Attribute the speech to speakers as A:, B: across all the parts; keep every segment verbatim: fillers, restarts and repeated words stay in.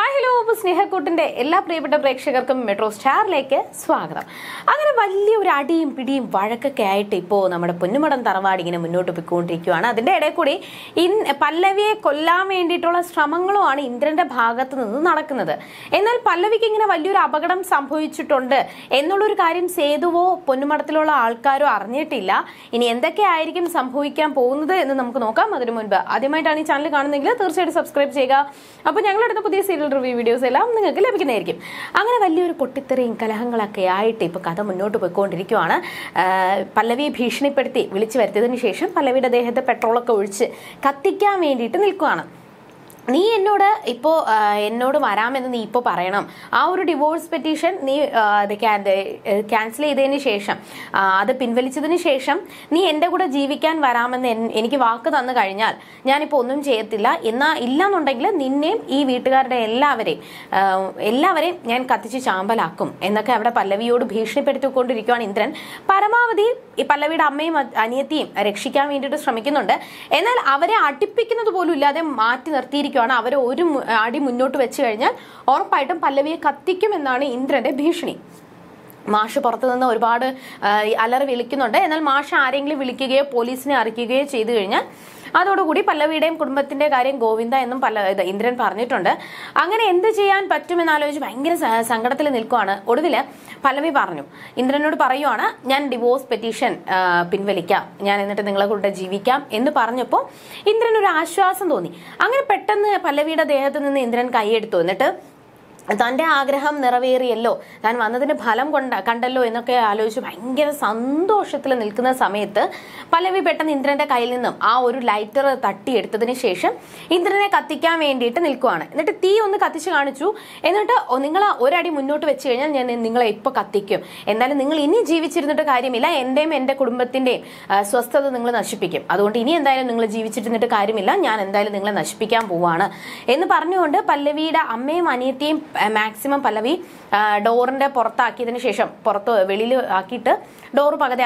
A: Hi hello അപ്പോൾ സ്നേഹക്കൂട്ടിൻ്റെ എല്ലാ പ്രിയപ്പെട്ട പ്രേക്ഷകർക്കും മെട്രോ സ്റ്റാറിലേക്ക് സ്വാഗതം. അങ്ങനെ വലിയൊരു അടിയും പിടിയും വഴക്കൊക്കെ ആയിട്ട് ഇപ്പോൾ നമ്മുടെ പൊന്നുമടം തറവാട് ഇങ്ങനെ മുന്നോട്ട് പോയിക്കൊണ്ടിരിക്കുകയാണ്. അതിൻ്റെ ഇടയിൽ കൂടി ഇൻ പല്ലവിയെ കൊല്ലാൻ വേണ്ടിയിട്ടുള്ള ശ്രമങ്ങളുമാണ് ഇന്ദ്രന്റെ ഭാഗത്ത് നിന്ന് നടക്കുന്നത്. എന്നാൽ പല്ലവിക്ക് ഇങ്ങനെ വലിയൊരു അപകടം സംഭവിച്ചിട്ടുണ്ട് എന്നുള്ളൊരു കാര്യം സേതുവോ പൊന്നുമടത്തിലുള്ള ആൾക്കാരോ അറിഞ്ഞിട്ടില്ല. ഇനി എന്തൊക്കെയായിരിക്കും സംഭവിക്കാൻ പോകുന്നത് എന്ന് നമുക്ക് നോക്കാം. അതിനു മുൻപ് ആദ്യമായിട്ടാണ് ഈ ചാനൽ കാണുന്നതെങ്കിൽ തീർച്ചയായിട്ടും സബ്സ്ക്രൈബ് ചെയ്യുക. അപ്പോൾ ഞങ്ങളെടുത്ത പുതിയ സീരിയൽ റിവ്യൂ വീഡിയോസ് എല്ലാം നിങ്ങൾക്ക് ലഭിക്കുന്നതായിരിക്കും. അങ്ങനെ വലിയൊരു പൊട്ടിത്തെറിയും കലഹങ്ങളൊക്കെ ആയിട്ട് ഇപ്പോൾ കഥ മുന്നോട്ട് പോയിക്കൊണ്ടിരിക്കുകയാണ്. പല്ലവിയെ ഭീഷണിപ്പെടുത്തി വിളിച്ചു വരുത്തിയതിനു ശേഷം പല്ലവിയുടെ ദേഹത്തെ പെട്രോളൊക്കെ ഒഴിച്ച് കത്തിക്കാൻ വേണ്ടിയിട്ട് നിൽക്കുകയാണ്. നീ എന്നോട് ഇപ്പോൾ എന്നോട് വരാമെന്ന് നീ ഇപ്പോൾ പറയണം. ആ ഒരു ഡിവോഴ്സ് പെറ്റീഷൻ നീ ക്യാൻസൽ ചെയ്തതിന് ശേഷം, അത് പിൻവലിച്ചതിന് ശേഷം നീ എൻ്റെ കൂടെ ജീവിക്കാൻ വരാമെന്ന് എനിക്ക് വാക്ക് തന്നു കഴിഞ്ഞാൽ ഞാനിപ്പോൾ ഒന്നും ചെയ്യത്തില്ല. എന്നാൽ ഇല്ലാന്നുണ്ടെങ്കിൽ നിന്നെയും ഈ വീട്ടുകാരുടെ എല്ലാവരെയും എല്ലാവരെയും ഞാൻ കത്തിച്ച് ചാമ്പലാക്കും എന്നൊക്കെ അവിടെ പല്ലവിയോട് ഭീഷണിപ്പെടുത്തിക്കൊണ്ടിരിക്കുകയാണ് ഇന്ദ്രൻ. പരമാവധി ഈ പല്ലവിയുടെ അമ്മയും അനിയത്തിയും രക്ഷിക്കാൻ വേണ്ടിയിട്ട് ശ്രമിക്കുന്നുണ്ട്. എന്നാൽ അവരെ അടുപ്പിക്കുന്നത് പോലും ഇല്ലാതെ മാറ്റി നിർത്തിയിരിക്കും. അവരെ ഒരു അടി മുന്നോട്ട് വെച്ച് കഴിഞ്ഞാൽ ഉറപ്പായിട്ടും പല്ലവിയെ കത്തിക്കുമെന്നാണ് ഇന്ദ്രന്റെ ഭീഷണി. മാഷ് പുറത്തു നിന്ന് ഒരുപാട് അലറി വിളിക്കുന്നുണ്ട്. എന്നാൽ മാഷ് ആരെങ്കിലും വിളിക്കുകയോ പോലീസിനെ അറിയിക്കുകയോ ചെയ്തു കഴിഞ്ഞാൽ അതോടുകൂടി പല്ലവിയുടെയും കുടുംബത്തിന്റെ കാര്യം ഗോവിന്ദ എന്നും പല്ല ഇന്ദ്രൻ പറഞ്ഞിട്ടുണ്ട്. അങ്ങനെ എന്ത് ചെയ്യാൻ പറ്റുമെന്നാലോചിച്ച് ഭയങ്കര സങ്കടത്തിൽ നിൽക്കുവാണ്. ഒടുവില് പല്ലവി പറഞ്ഞു, ഇന്ദ്രനോട് പറയുവാണ്, ഞാൻ ഡിവോഴ്സ് പെറ്റീഷൻ പിൻവലിക്കാം, ഞാൻ എന്നിട്ട് നിങ്ങളെ കൂടെ ജീവിക്കാം എന്ന് പറഞ്ഞപ്പോൾ ഇന്ദ്രൻ ഒരു ആശ്വാസം തോന്നി. അങ്ങനെ പെട്ടെന്ന് പല്ലവിയുടെ ദേഹത്ത് നിന്ന് ഇന്ദ്രൻ കൈയെടുത്തു. എന്നിട്ട് തൻ്റെ ആഗ്രഹം നിറവേറിയല്ലോ, താൻ വന്നതിന് ഫലം കൊണ്ട കണ്ടല്ലോ എന്നൊക്കെ ആലോചിച്ച് ഭയങ്കര സന്തോഷത്തിൽ നിൽക്കുന്ന സമയത്ത് പല്ലവി പെട്ടെന്ന് ഇന്ദ്രന്റെ കയ്യിൽ നിന്നും ആ ഒരു ലൈറ്റർ തട്ടിയെടുത്തതിന് ശേഷം ഇന്ദ്രനെ കത്തിക്കാൻ വേണ്ടിയിട്ട് നിൽക്കുവാണ്. എന്നിട്ട് തീ ഒന്ന് കത്തിച്ച് കാണിച്ചു. എന്നിട്ട് നിങ്ങൾ ഒരടി മുന്നോട്ട് വെച്ച് കഴിഞ്ഞാൽ ഞാൻ നിങ്ങളെ ഇപ്പോൾ കത്തിക്കും. എന്നാലും നിങ്ങൾ ഇനി ജീവിച്ചിരുന്നിട്ട് കാര്യമില്ല, എൻ്റെയും എൻ്റെ കുടുംബത്തിൻ്റെയും സ്വസ്ഥത നിങ്ങൾ നശിപ്പിക്കും. അതുകൊണ്ട് ഇനി എന്തായാലും നിങ്ങൾ ജീവിച്ചിരുന്നിട്ട് കാര്യമില്ല, ഞാൻ എന്തായാലും നിങ്ങളെ നശിപ്പിക്കാൻ പോവാണ് എന്ന് പറഞ്ഞുകൊണ്ട് പല്ലവിയുടെ അമ്മയും അനിയത്തിയും മാക്സിമം പല്ലവി ഡോറിന്റെ പുറത്താക്കിയതിനു ശേഷം, പുറത്ത് വെളിയിൽ ആക്കിയിട്ട് ഡോറ് പകുതി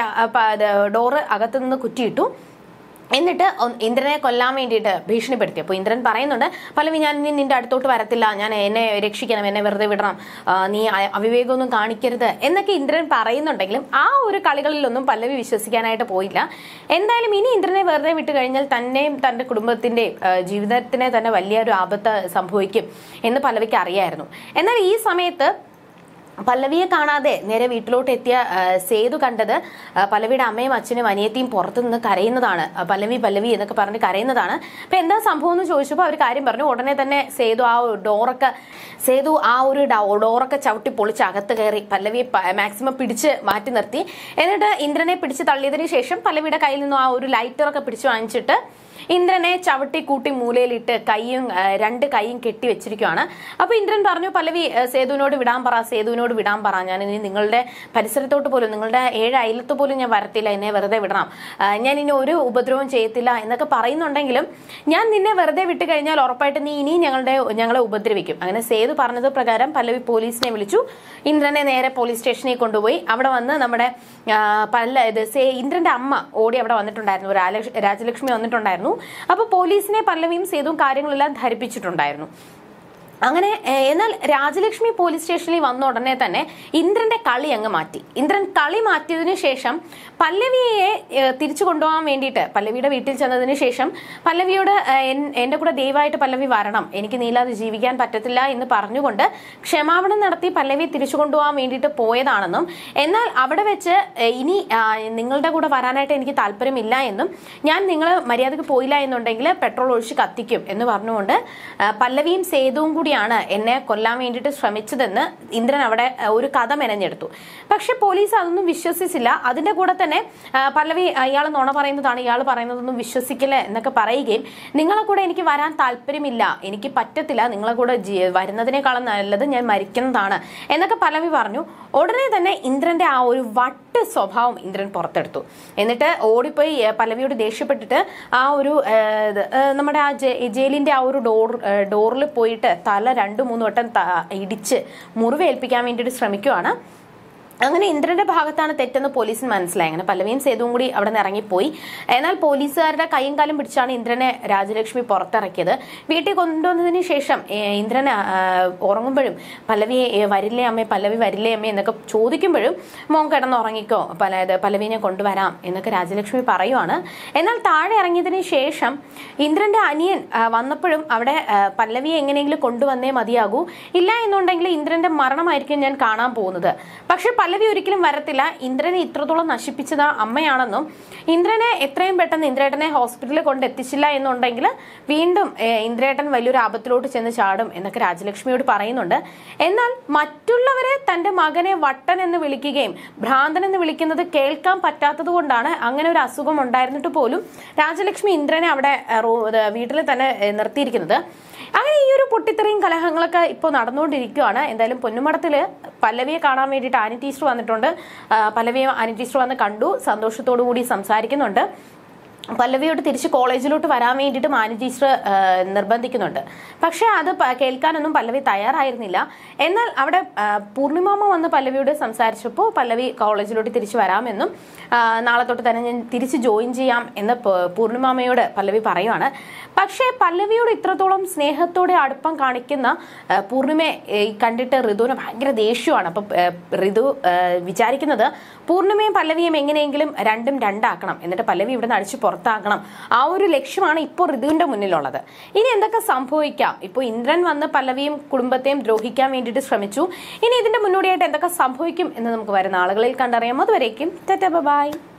A: ഡോറ് അകത്തു നിന്ന് കുറ്റിയിട്ടു. എന്നിട്ട് ഇന്ദ്രനെ കൊല്ലാൻ വേണ്ടിയിട്ട് ഭീഷണിപ്പെടുത്തി. അപ്പോൾ ഇന്ദ്രൻ പറയുന്നുണ്ട്, പല്ലവി ഞാൻ ഇനി നിന്റെ അടുത്തോട്ട് വരത്തില്ല, ഞാൻ എന്നെ രക്ഷിക്കണം, എന്നെ വെറുതെ വിടണം, നീ അവിവേകമൊന്നും കാണിക്കരുത് എന്നൊക്കെ ഇന്ദ്രൻ പറയുന്നുണ്ടെങ്കിലും ആ ഒരു കളികളിലൊന്നും പല്ലവി വിശ്വസിക്കാനായിട്ട് പോയില്ല. എന്തായാലും ഇനി ഇന്ദ്രനെ വെറുതെ വിട്ട് കഴിഞ്ഞാൽ തന്നെയും തൻ്റെ കുടുംബത്തിൻ്റെയും ജീവിതത്തിനെ തന്നെ വലിയൊരു ആപത്ത് സംഭവിക്കും എന്ന് പല്ലവിക്ക് അറിയായിരുന്നു. എന്നാൽ ഈ സമയത്ത് പല്ലവിയെ കാണാതെ നേരെ വീട്ടിലോട്ട് എത്തിയ സേതു കണ്ടത് പല്ലവിയുടെ അമ്മയും അച്ഛനും അനിയത്തിയും പുറത്തു നിന്ന് കരയുന്നതാണ്. പല്ലവി പല്ലവി എന്നൊക്കെ പറഞ്ഞ് കരയുന്നതാണ്. അപ്പൊ എന്താ സംഭവം എന്ന് ചോദിച്ചപ്പോൾ അവർ കാര്യം പറഞ്ഞു. ഉടനെ തന്നെ സേതു ആ ഡോറൊക്കെ സേതു ആ ഒരു ഡോറൊക്കെ ചവിട്ടി പൊളിച്ച് അകത്ത് കയറി പല്ലവിയെ മാക്സിമം പിടിച്ച് മാറ്റി നിർത്തി. എന്നിട്ട് ഇന്ദ്രനെ പിടിച്ച് തള്ളിയതിനു ശേഷം പല്ലവിയുടെ കയ്യിൽ നിന്നും ആ ഒരു ലൈറ്ററൊക്കെ പിടിച്ച് വാങ്ങിച്ചിട്ട് ഇന്ദ്രനെ ചവിട്ടി കൂട്ടി മൂലയിലിട്ട് കൈയും രണ്ട് കൈയും കെട്ടി വെച്ചിരിക്കുകയാണ്. അപ്പൊ ഇന്ദ്രൻ പറഞ്ഞു, പല്ലവി സേതുവിനോട് വിടാൻ പറ, സേതുവിനോട് വിടാൻ പറ, ഞാൻ ഇനി നിങ്ങളുടെ പരിസരത്തോട്ട് പോലും, നിങ്ങളുടെ ഏഴ് അയലത്ത് പോലും ഞാൻ വരത്തില്ല, എന്നെ വെറുതെ വിടണം, ഞാൻ ഇനി ഒരു ഉപദ്രവം ചെയ്യത്തില്ല എന്നൊക്കെ പറയുന്നുണ്ടെങ്കിലും ഞാൻ നിന്നെ വെറുതെ വിട്ട് കഴിഞ്ഞാൽ ഉറപ്പായിട്ട് നീ ഇനി ഞങ്ങളുടെ ഞങ്ങളെ ഉപദ്രവിക്കും. അങ്ങനെ സേതു പറഞ്ഞത് പ്രകാരം പല്ലവി പോലീസിനെ വിളിച്ചു. ഇന്ദ്രനെ നേരെ പോലീസ് സ്റ്റേഷനിൽ കൊണ്ടുപോയി. അവിടെ വന്ന് നമ്മുടെ പല്ല ഇത് ഇന്ദ്രന്റെ അമ്മ ഓടി അവിടെ വന്നിട്ടുണ്ടായിരുന്നു, രാജലക്ഷ്മി വന്നിട്ടുണ്ടായിരുന്നു. അപ്പൊ പോലീസിനെ പല്ലവിയും സേതുവും കാര്യങ്ങളെല്ലാം ധരിപ്പിച്ചിട്ടുണ്ടായിരുന്നു. അങ്ങനെ എന്നാൽ രാജലക്ഷ്മി പോലീസ് സ്റ്റേഷനിൽ വന്ന ഉടനെ തന്നെ ഇന്ദ്രന്റെ കളി അങ്ങ് മാറ്റി. ഇന്ദ്രൻ കളി മാറ്റിയതിനു ശേഷം പല്ലവിയെ തിരിച്ചു കൊണ്ടുപോകാൻ വേണ്ടിയിട്ട് പല്ലവിയുടെ വീട്ടിൽ ചെന്നതിന് ശേഷം പല്ലവിയോട് എൻ്റെ കൂടെ ദയവായിട്ട് പല്ലവി വരണം, എനിക്ക് നീലാതെ ജീവിക്കാൻ പറ്റത്തില്ല എന്ന് പറഞ്ഞുകൊണ്ട് ക്ഷമാപണം നടത്തി പല്ലവിയെ തിരിച്ചു കൊണ്ടുപോകാൻ വേണ്ടിയിട്ട് പോയതാണെന്നും, എന്നാൽ അവിടെ വെച്ച് ഇനി നിങ്ങളുടെ കൂടെ വരാനായിട്ട് എനിക്ക് താല്പര്യമില്ല എന്നും, ഞാൻ നിങ്ങൾ മര്യാദക്ക് പോയില്ല എന്നുണ്ടെങ്കിൽ പെട്രോൾ ഒഴിച്ച് കത്തിക്കും എന്ന് പറഞ്ഞുകൊണ്ട് പല്ലവിയും സേതുവും കൂടി ാണ് എന്നെ കൊല്ലാൻ വേണ്ടിയിട്ട് ശ്രമിച്ചതെന്ന് ഇന്ദ്രൻ അവിടെ ഒരു കഥ മെനഞ്ഞെടുത്തു. പക്ഷെ പോലീസ് അതൊന്നും വിശ്വസിച്ചില്ല. അതിന്റെ കൂടെ തന്നെ പല്ലവി ഇയാൾ നുണ പറയുന്നതാണ്, ഇയാൾ പറയുന്നതൊന്നും വിശ്വസിക്കില്ല എന്നൊക്കെ പറയുകയും, നിങ്ങളെ കൂടെ എനിക്ക് വരാൻ താല്പര്യമില്ല, എനിക്ക് പറ്റത്തില്ല, നിങ്ങളെ കൂടെ വരുന്നതിനേക്കാളും നല്ലത് ഞാൻ മരിക്കുന്നതാണ് എന്നൊക്കെ പല്ലവി പറഞ്ഞു. ഉടനെ തന്നെ ഇന്ദ്രന്റെ ആ ഒരു വട്ട് സ്വഭാവം ഇന്ദ്രൻ പുറത്തെടുത്തു. എന്നിട്ട് ഓടിപ്പോയി പല്ലവിയോട് ദേഷ്യപ്പെട്ടിട്ട് ആ ഒരു നമ്മുടെ ആ ജയിലിന്റെ ആ ഒരു ഡോർ ഡോറിൽ പോയിട്ട് തല രണ്ടു മൂന്ന് വട്ടം ഇടിച്ച് മുറിവേൽപ്പിക്കാൻ വേണ്ടിയിട്ട് ശ്രമിക്കുവാണ്. അങ്ങനെ ഇന്ദ്രന്റെ ഭാഗത്താണ് തെറ്റെന്ന് പോലീസിന് മനസ്സിലായി. അങ്ങനെ പല്ലവിയും സേതുവും കൂടി അവിടെ നിന്ന് ഇറങ്ങിപ്പോയി. എന്നാൽ പോലീസുകാരുടെ കൈയും കാലും പിടിച്ചാണ് ഇന്ദ്രനെ രാജലക്ഷ്മി പുറത്തിറക്കിയത്. വീട്ടിൽ കൊണ്ടുവന്നതിന് ശേഷം ഇന്ദ്രനെ ഉറങ്ങുമ്പോഴും പല്ലവി വരില്ലേ അമ്മേ, പല്ലവി വരില്ലേ അമ്മേ എന്നൊക്കെ ചോദിക്കുമ്പോഴും മോൻ കിടന്നുറങ്ങിക്കോ, പല പല്ലവിനെ കൊണ്ടുവരാം എന്നൊക്കെ രാജലക്ഷ്മി പറയുവാണ്. എന്നാൽ താഴെ ഇറങ്ങിയതിന് ശേഷം ഇന്ദ്രന്റെ അനിയൻ വന്നപ്പോഴും അവിടെ പല്ലവിയെ എങ്ങനെയെങ്കിലും കൊണ്ടുവന്നേ മതിയാകൂ, ഇല്ല എന്നുണ്ടെങ്കിൽ ഇന്ദ്രന്റെ മരണമായിരിക്കും ഞാൻ കാണാൻ പോകുന്നത്. പക്ഷെ പല്ലവി ഒരിക്കലും വരത്തില്ല. ഇന്ദ്രനെ ഇത്രത്തോളം നശിപ്പിച്ചത് അമ്മയാണെന്നും ഇന്ദ്രനെ എത്രയും പെട്ടെന്ന് ഇന്ദ്രേട്ടനെ ഹോസ്പിറ്റലിൽ കൊണ്ട് എത്തിച്ചില്ല എന്നുണ്ടെങ്കിൽ വീണ്ടും ഇന്ദ്രേട്ടൻ വലിയൊരു ആപത്തിലോട്ട് ചെന്ന് ചാടും എന്നൊക്കെ രാജലക്ഷ്മിയോട് പറയുന്നുണ്ട്. എന്നാൽ മറ്റുള്ളവരെ തന്റെ മകനെ വട്ടൻ എന്ന് വിളിക്കുകയും ഭ്രാന്തൻ എന്ന് വിളിക്കുന്നത് കേൾക്കാൻ പറ്റാത്തത് കൊണ്ടാണ് അങ്ങനെ ഒരു അസുഖം ഉണ്ടായിരുന്നിട്ട് പോലും രാജലക്ഷ്മി ഇന്ദ്രനെ അവിടെ വീട്ടിൽ തന്നെ നിർത്തിയിരിക്കുന്നത്. അങ്ങനെ ഈ ഒരു പൊട്ടിത്തെറിയും കലഹങ്ങളൊക്കെ ഇപ്പോൾ നടന്നുകൊണ്ടിരിക്കുകയാണ്. എന്തായാലും പൊന്നുമടത്തില് പല്ലവിയെ കാണാൻ വേണ്ടിയിട്ട് ആനി ടീച്ചർ വന്നിട്ടുണ്ട്. പല്ലവിയെ ആനി ടീച്ചർ വന്ന് കണ്ടു, സന്തോഷത്തോടു കൂടി സംസാരിക്കുന്നുണ്ട്. പല്ലവിയോട് തിരിച്ച് കോളേജിലോട്ട് വരാൻ വേണ്ടിയിട്ട് ആനി ടീച്ചർ നിർബന്ധിക്കുന്നുണ്ട്. പക്ഷെ അത് കേൾക്കാനൊന്നും പല്ലവി തയ്യാറായിരുന്നില്ല. എന്നാൽ അവിടെ പൂർണിമാമ വന്ന് പല്ലവിയോട് സംസാരിച്ചപ്പോൾ പല്ലവി കോളേജിലോട്ട് തിരിച്ചു വരാമെന്നും നാളെ തൊട്ട് തന്നെ ഞാൻ തിരിച്ച് ജോയിൻ ചെയ്യാം എന്ന് പൂർണിമാമയോട് പല്ലവി പറയുവാണ്. പക്ഷേ പല്ലവിയോട് ഇത്രത്തോളം സ്നേഹത്തോടെ അടുപ്പം കാണിക്കുന്ന പൂർണിമയെ കണ്ടിട്ട് ഋതുവിന് ഭയങ്കര ദേഷ്യമാണ്. അപ്പൊ ഋതു വിചാരിക്കുന്നത് പൂർണിമയും പല്ലവിയും എങ്ങനെയെങ്കിലും രണ്ടും രണ്ടാക്കണം, എന്നിട്ട് പല്ലവി ഇവിടെ നിന്ന് അടിച്ച് പുറത്താക്കണം. ആ ഒരു ലക്ഷ്യമാണ് ഇപ്പോൾ ഋതുവിന്റെ മുന്നിലുള്ളത്. ഇനി എന്തൊക്കെ സംഭവിക്കാം? ഇപ്പോൾ ഇന്ദ്രൻ വന്ന് പല്ലവിയും കുടുംബത്തെയും ദ്രോഹിക്കാൻ വേണ്ടിയിട്ട് ശ്രമിച്ചു. ഇനി ഇതിന്റെ മുന്നോടിയായിട്ട് എന്തൊക്കെ സംഭവിക്കും എന്ന് നമുക്ക് വരുന്ന ആളുകളിൽ കണ്ടറിയാം. അതുവരേക്കും ടാറ്റാ ബൈ.